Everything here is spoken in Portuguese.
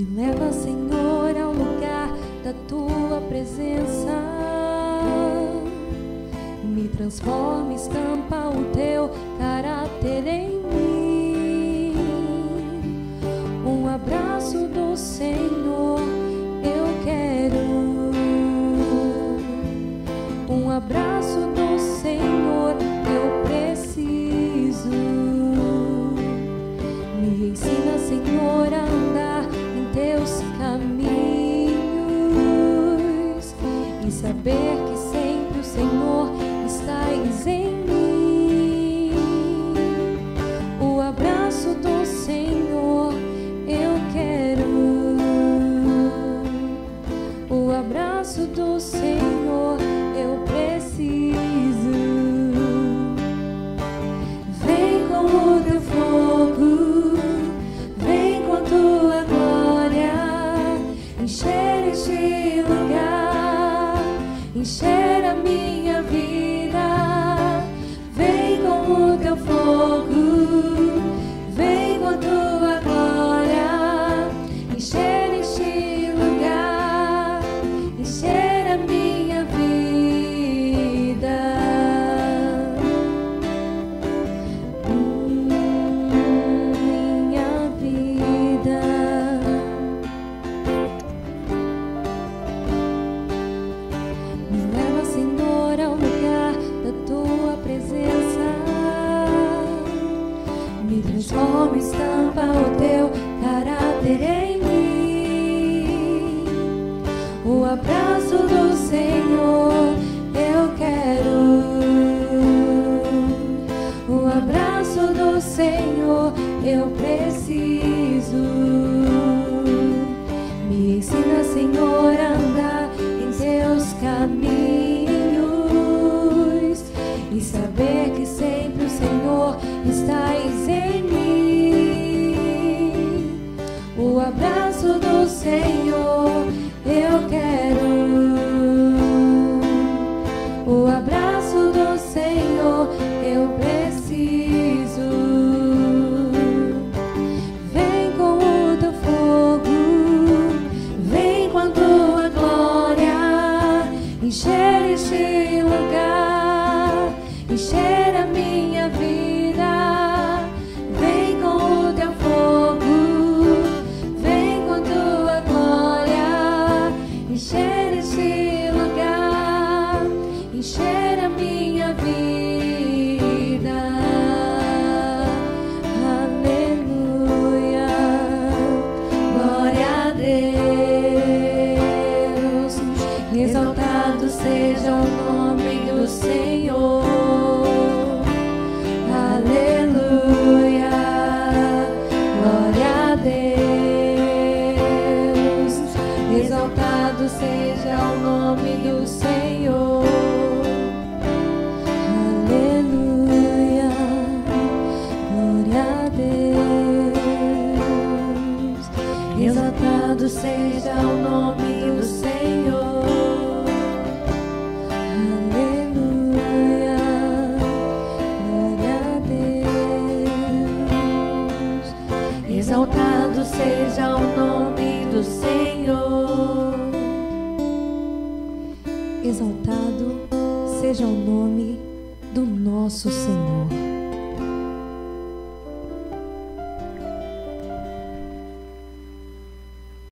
Me leva, Senhor, ao lugar da tua presença. Me transforma, estampa o teu caráter em mim. Um abraço do Senhor eu quero. Um abraço do Senhor eu preciso. Me ensina, Senhor, a andar em teus caminhos e saber que sempre o Senhor estás em mim. O abraço do Senhor eu quero. O abraço do Senhor eu preciso. Vem com o teu fogo, vem com a tua glória, encher este lugar, encher a minha vida. Vem com o teu fogo, vem com a tua glória, encher este lugar, encher a minha vida. Minha vida. Me leva, Senhor, ao lugar da tua presença. Me transforma, estampa o teu caráter em mim. O abraço do Senhor eu quero. O abraço do Senhor eu preciso. Me ensina, Senhor, a andar em teus caminhos e saber que sempre o Senhor estás em mim. O abraço do Senhor eu quero. O abraço do Senhor eu preciso. Vem com o teu fogo, vem com a tua glória, encher este lugar, encher a minha vida. Vem com o teu fogo, vem com a tua glória, encher este lugar, encher a minha vida. Aleluia, glória a Deus. Exaltado seja o nome do Senhor. Aleluia, glória a Deus. Exaltado seja o nome do Senhor. Aleluia, glória a Deus. Exaltado seja o nome do Senhor. Aleluia, glória a Deus. Exaltado seja o nome do Senhor. Exaltado seja o nome do nosso Senhor.